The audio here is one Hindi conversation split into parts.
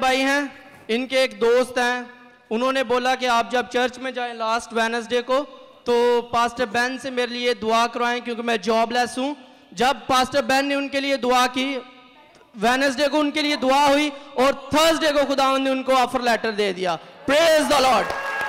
भाई हैं, इनके एक दोस्त हैं, उन्होंने बोला कि आप जब चर्च में जाएं लास्ट वेडनेसडे को तो पास्टर बेन से मेरे लिए दुआ करवाएं क्योंकि मैं जॉबलेस हूं। जब पास्टर बेन ने उनके लिए दुआ की, वेडनेसडे को उनके लिए दुआ हुई और थर्सडे को खुदावंद ने उनको ऑफर लेटर दे दिया। Praise the lord.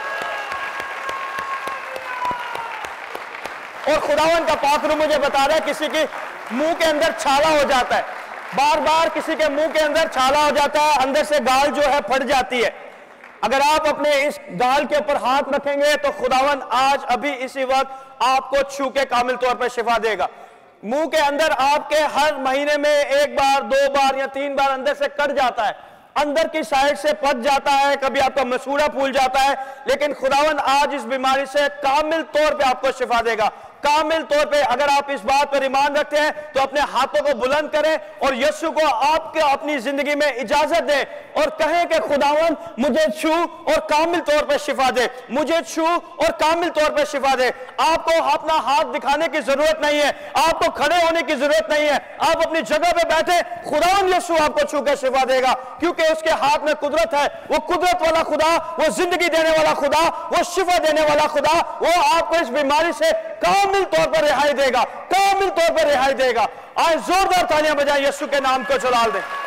और खुदावन का पाकरू मुझे बता रहा है किसी के मुंह के अंदर छाला हो जाता है, बार बार किसी के मुंह के अंदर छाला हो जाता है, अंदर से गाल जो है फट जाती है। अगर आप अपने इस गाल के ऊपर हाथ रखेंगे तो खुदावन आज अभी इसी वक्त आपको छू के कामिल तौर पर शिफा देगा। मुंह के अंदर आपके हर महीने में 1 बार 2 बार या 3 बार अंदर से कट जाता है, अंदर की साइड से पक जाता है, कभी आपका मसूड़ा फूल जाता है, लेकिन खुदावन आज इस बीमारी से कामिल तौर पे आपको शिफा देगा। कामिल तौर पे अगर आप इस बात पर ईमान रखते हैं तो अपने हाथों को बुलंद करें और यीशु को आपके अपनी जिंदगी में इजाजत दें और कहें कि खुदावन मुझे छू और कामिल तौर पर शिफा दे, मुझे छू और कामिल तौर पर शिफा दे। आपको अपना हाथ दिखाने की जरूरत नहीं है, आपको खड़े होने की जरूरत नहीं है, आप अपनी जगह पे बैठे, खुदावन यीशु आपको छू कर शिफा देगा क्योंकि उसके हाथ में कुदरत है। वो कुदरत वाला खुदा, वो जिंदगी देने वाला खुदा, वो शिफा देने वाला खुदा, वो आपको इस बीमारी से कामिल तौर पर रिहाई देगा, कामिल तौर पर रिहाई देगा। आज जोरदार तालियां बजाएं, यीशु के नाम को जलाल दें।